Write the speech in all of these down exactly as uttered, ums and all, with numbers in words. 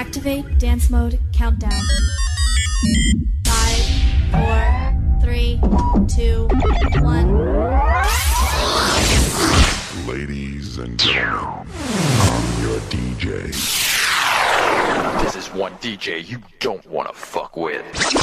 Activate dance mode countdown. Five, four, three, two, one. Ladies and gentlemen, I'm your D J. This is one D J you don't want to fuck with.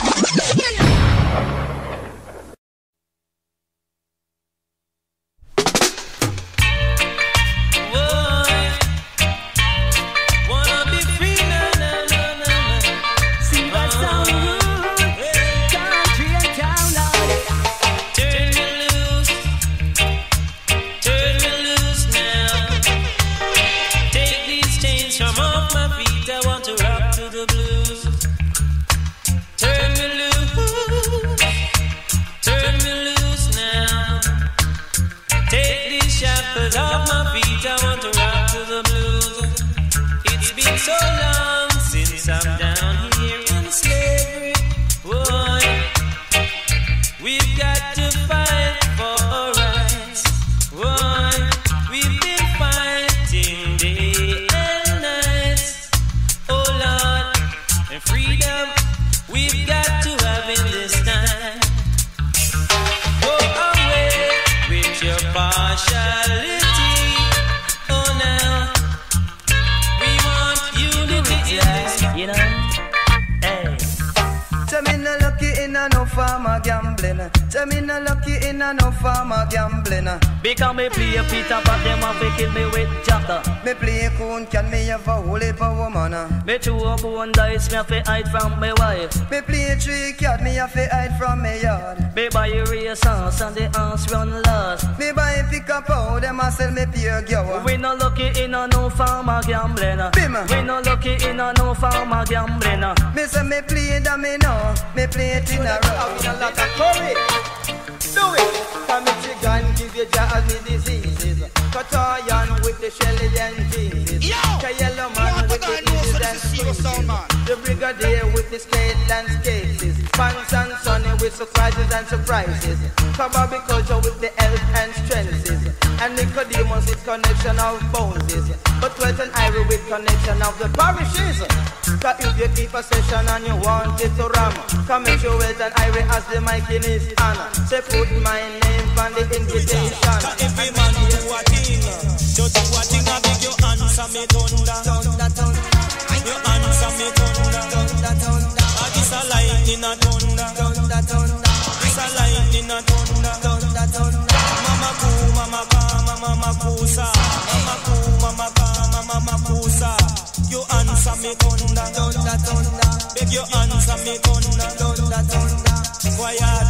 Because me play Peter but them want to kill me with chapter. Me play coon can me have a whole heap of woman. Me throw a bone dice, me have to hide from me wife. Me play three cat, me have to hide from me yard. Me buy a race horse and the horse run last. Me buy pick up how them a sell me pure gower. We no lucky in a no farmer gambling. Bima. We no lucky in a no farmer gambling. Me say me play that me know, me play it in a row. With a lot of courage. Do it! Come with your gun, give your jaws me diseases. Cut iron with the shelly and Jesus. Yellow man with the eases and squeezes. The brigadier with the skate and skates. Pants and sunny with surprises and surprises. Kabbalah culture with the health and strengths. And Nicodemus with connection of bones. But Wet and Irie with connection of the parishes. Cause if you keep a session and you want it to ram, come make sure Wet and Irie has the mic in his hand. Say put my name on the invitation. Cause every man do a thing. You do a thing and make your answer me thunder. Thunder, thunder. Your answer me thunder. Thunder, thunder. Ah, this a lightning a thunder. Thunder, thunder. This a lightning a thunder. Thunder, thunder. Mama coo, mama kama, mama kusa. Mama coo, mama kama, mama kusa. You answer me thunder. Thunder, thunder. Beg you answer me thunder. Thunder, thunder. Quiet.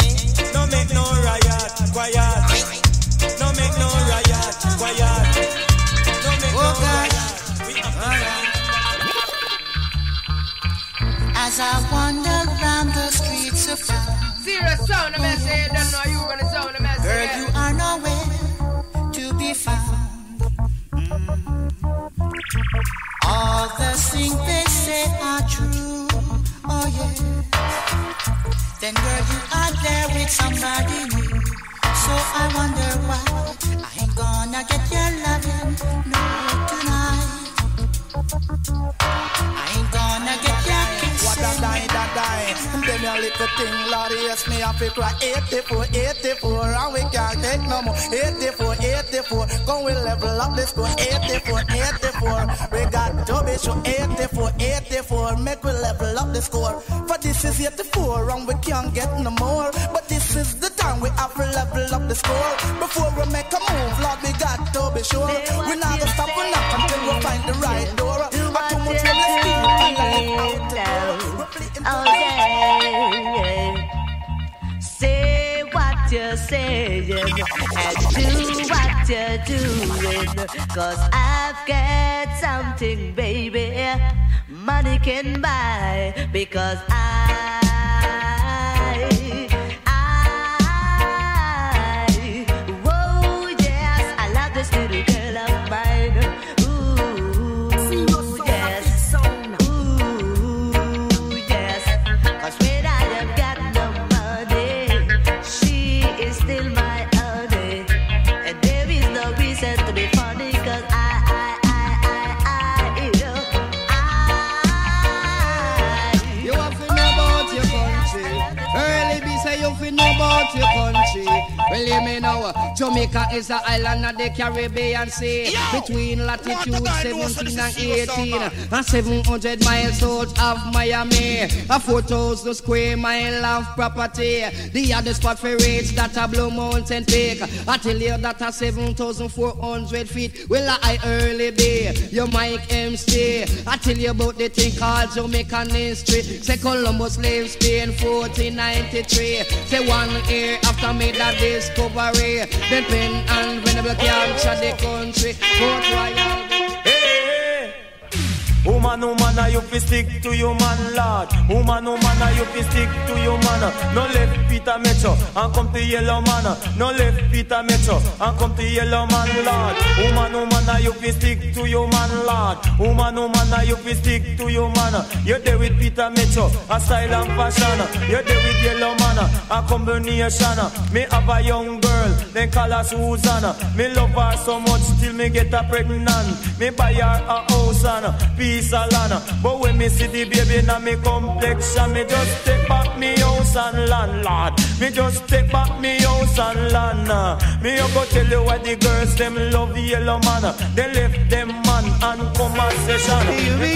No make no riot. Quiet. No make no riot. Quiet. No make no riot. As I wander round the streets of town, serious sound of message, don't know you gonna sound the message. Girl, you are nowhere to be found. Mm. All the things they say are true. Oh yeah. Then girl, you are there with somebody new. So I wonder why I ain't gonna get your loving no tonight. I ain't gonna get your kissing. What a die, that die. Them a little thing, Lord, yes, me have to cry. eighty-four, eighty-four, and we can't take no more. eighty-four, eighty-four, go we level up this score. eighty-four, eighty-four, we got to be sure. eighty-four, eighty-four, make we level up the score. For this is eighty-four, and we can't get no more. But this is the time we have to level up the score. Before we make a move, Lord, we got to be sure. We not gonna stop and knock until we find the right door. But too much when we speak, we Oh yeah. Say what you're saying and do what you're doing. Cause I've got something, baby, money can buy. Because I reason to be funny, cause I, I, I, I, you know, I hear me now. Jamaica is an island of the Caribbean Sea. Yo, between latitude seventeen and eighteen. And seven hundred miles south of Miami. A four thousand square mile of property. The other spot for rates that a Blue Mountain Peak. I tell you that a seven thousand four hundred feet. Well, I early be your Mike M C. I tell you about the thing called Jamaican history. Say Columbus left Spain fourteen ninety-three. Say one year after made that discovery. Then pen and venerable capture the country. Port Royal. Woman, woman, are you fi stick to your man, Lord? Woman, woman, are you fi stick to your man? No left Peter Metro and come to Yellow Man. No left Peter Metro and come to Yellow Man, Lord. Woman, woman, are you fi stick to your man, Lord? Woman, woman, are you fi stick to your man? You're there with Peter Metro, a style and fashion. You're there with Yellow Man, a combination. Me have a young girl, then call her Susanna. Me love her so much till me get her pregnant. Me buy her a house and peace. But when me see the baby now me complexion, me just take back me house and land, Lord. Me just take back me house and land. Me go tell you why the girls them love Yellow Man. They left them man and come a session.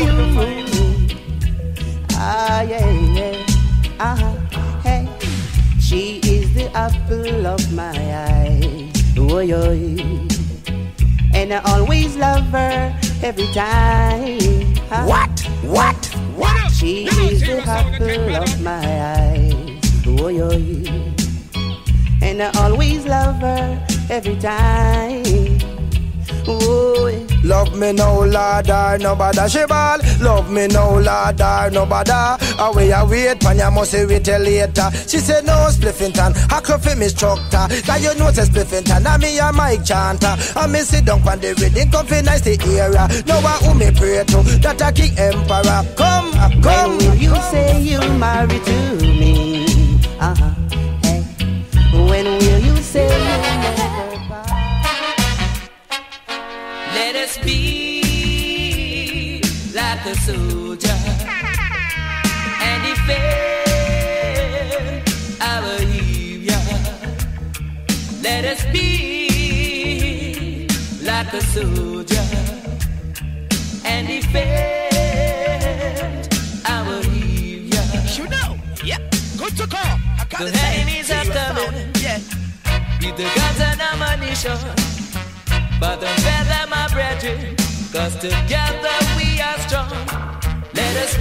Ah yeah yeah, ah hey. She is the apple of my eye. Oh yo, and I always love her every time. Huh? What? What? What? She is the apple of my eye. Oh, yo, yo. And I always love her every time. Oh, yeah. Love me no Lord or nobody she ball. Love me no Lord or nobody. Away I wait, pan ya must say wait till later. She say no Spliffington, I could fi me instructor. Now you know say Spliffington, and me a mic chanter. And me sit down on the rhythm, come fi nice the era. Now I who me pray to, that a king emperor. Come, come. When will you say you'll marry to me? Uh-huh, hey. When will you say you'll never buy? Let us be like a soldier and defend our area. Let us be like a soldier and defend our area. You know, yep, good to call. The enemies are coming, yeah, with the guns and ammunition. But don't fear them, my brethren, cause together we are strong. Let us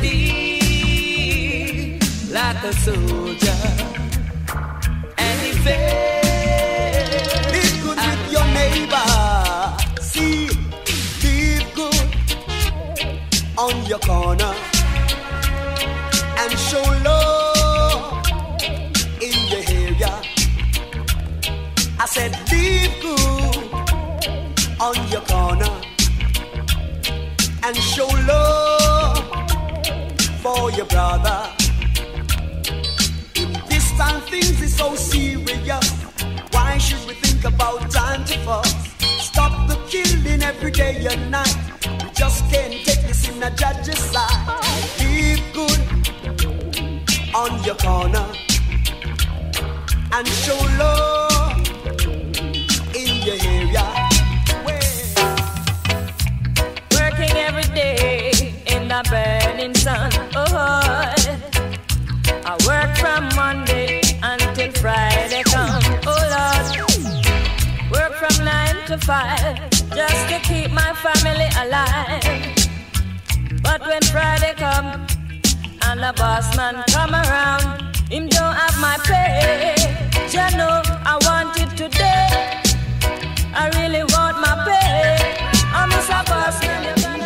be like a soldier and defend. Live good with your neighbor. See, live good on your corner and show love in your area. I said live good on your corner and show love for your brother. In this time things is so serious. Why should we think about time to fuss? Stop the killing every day and night. We just can't take this in a judge's side. Live good on your corner and show love in your area. Every day in the burning sun. Oh, I work from Monday until Friday come. Oh Lord, work from nine to five just to keep my family alive. But when Friday come and the boss man come around, him don't have my pay. You know I want it today. I really want my pay. I'm Mister Boss man.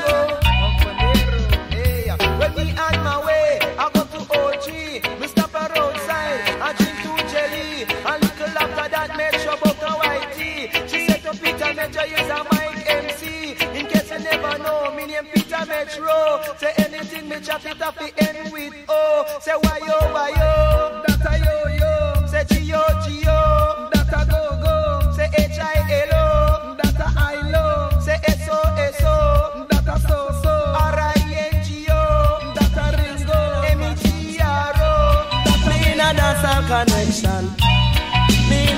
When me on my way, I go to O G. Me stop a roadside, I drink two jelly. A little after that, make sure about a white tea. She said to Peter Metro, use a mic M C. In case you never know, me name Peter Metro. Say anything, me chat it off the end with O. Say why yo, why yo, that a yo yo. Say G O G O, that a go go. Say H I L O, that a I low. Say S O S O, that a so so. R I N G O. Connection. Me in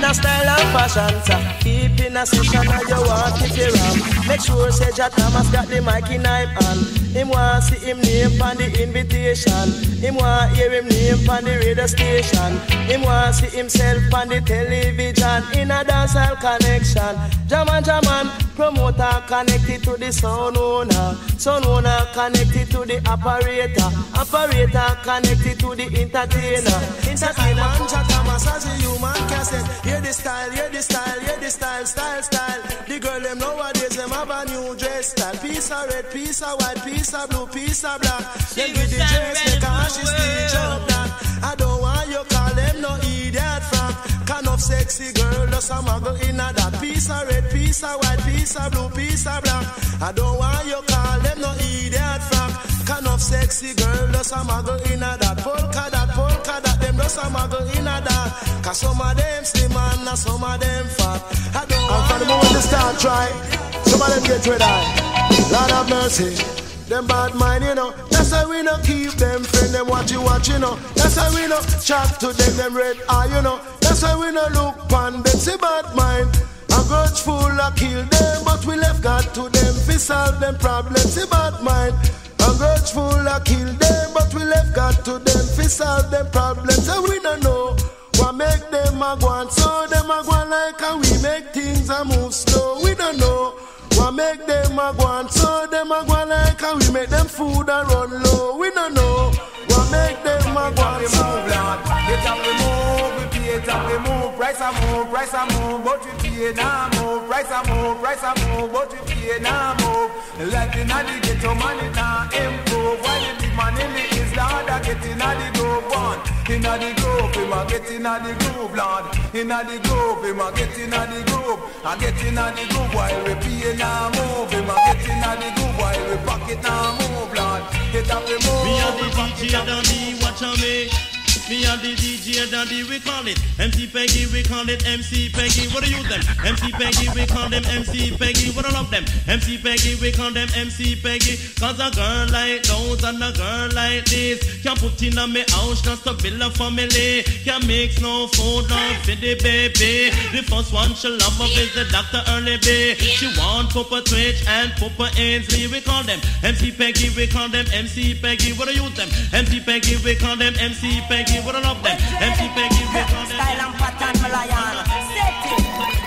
a style and fashion, sir. Keep in a session and you want to keep around. Make sure say Jah Thomas got the mic in him hand. Him want see him name on the invitation. Him want hear him name on the radio station. Him want see himself on the television. In a dancehall connection. Jaman Jaman, promoter connected to the sound owner. Sound owner connected to the operator. Operator connected to the entertainer. Entertainer. Jah Thomas as a human cassette. Hear the style, hear the style, hear the style, style, style. The girl them nowadays them have a new dress style. Piece of red, piece of white, piece of blue, piece of black. Then with the dress make her she stitch up that. I don't want you call them no idiot frack. Kind of sexy girl just a muggle in a that. Piece of red, piece of white, piece of blue, piece of black. I don't want you call them no idiot frack. Kind of sexy girl just a muggle in a that. Polka that, polka that, them just a muggle in a that. Cause some of them slim and some of them fat. I don't want from the moment they start try, some of them get red eye. Lord have mercy. Them bad mind, you know. That's why we no keep them friend. Them watch you watch, you know. That's why we no chat to them. Them red eye, you know. That's why we no look pan them. See bad mind. A grudge full of kill them, but we left God to them. We solve them problems. See bad mind. A grudge full of kill them, but we left God to them. We solve them problems. So we don't know what make them a go on. So them a go on like how we make things a move slow. We don't know what make them a go on. So them a go on like how we make them food a run low. We don't know what make them a go on. So get up the move, we pay it up the move. Price a move, price a move, but we pay now move. Price a move, price a move, but we pay now move. Life in the ghetto, money now improve. While the big man in the is Lord, I get in the groove one. In the groove, we ma get in the groove, Lord. In the groove, we ma get in the groove. I get in the groove while we pay now move. We ma get in the groove while we pocket now move, Lord. Get up the move. Me and the D J Dandy, watch on me. Me and the D J Dandy, we call it M C Peggy, we call it M C Peggy. What do you them? M C Peggy, we call them M C Peggy. What I love them? M C Peggy, we call them M C Peggy. Cause a girl like those and a girl like this can put in a me house just to build a family. Can mix no food, no for the baby. The first one she love of is the Doctor Early B. She want Papa Twitch and Papa Ainsley. We call them M C Peggy, we call them M C Peggy. What do you them? M C Peggy, we call them M C Peggy. What I love them? M C Peggy, we call them style and pattern, Malayan. Set it,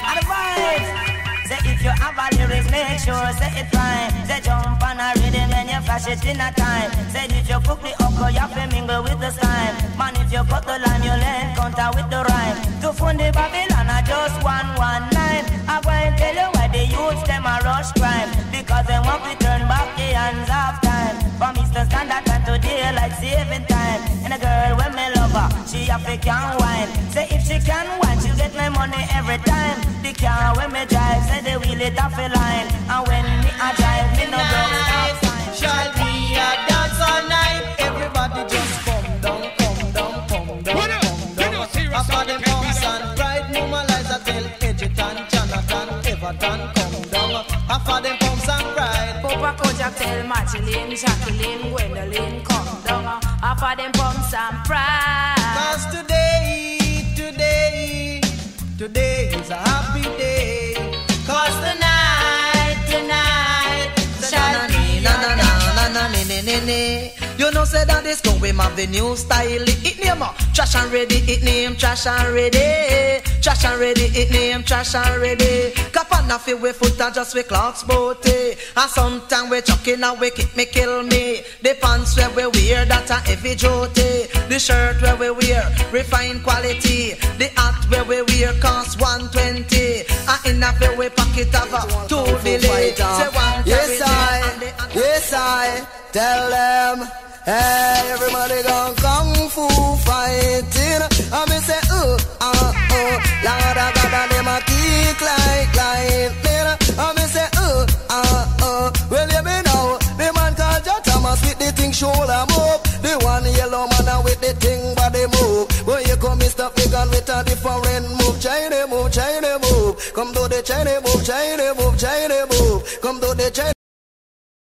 advise. Say if you have a lyrics, make sure say it right. Say jump on a rhythm and you flash it in a time. Say if you cook the okra, you have to mingle with the slime. Man, if you cut the line, you learn counter with the rhyme. To fund the Babylon, I just one one line. I'm going to tell you why the youths them a rush crime. Because they want to turn back the hands of time. For me to stand that time today like saving time. And a girl when me love her, she have to can wine. Say if she can wine, she get my money every time. The car when me drive, say they wheel it off a line. And when me a drive, me no broke stop sign. Shall we a dance all night? Everybody just come down, come down, come down, come down. After them pumps and pride, normalize a tell Edget and Jonathan, Everton, come down. After them pumps and pride, Papa Kojak tell Magdalene, Jacqueline, Gwendolyn, come down. After them pumps and pride. Cause today, today, today is a happy day. Cause tonight, tonight, tonight, na na na na na na na na. You know say that this going have the new style. It name uh, trash and ready. It name trash and ready. Trash and ready. It name trash and ready. Cap on a we foot and just we clocks booty. And sometime we chucking and we kick me kill me. The pants where we wear that a heavy duty. The shirt where we wear refined quality. The hat where we wear cost one twenty. And in a we pocket of a two delay. Say one yes I, yes I tell them. Hey, everybody gone kung fu fighting. I me say, uh, uh, uh. Lord, I got them a kick like lightning. I me say, uh, uh, uh. Well, you me know, the man called Jah Thomas with the thing shoulder move. The one yellow man with the thing body move. When you come, Mister Vegan with a different move. China move, China move. Come to the China move, China move, China move. Come to the China.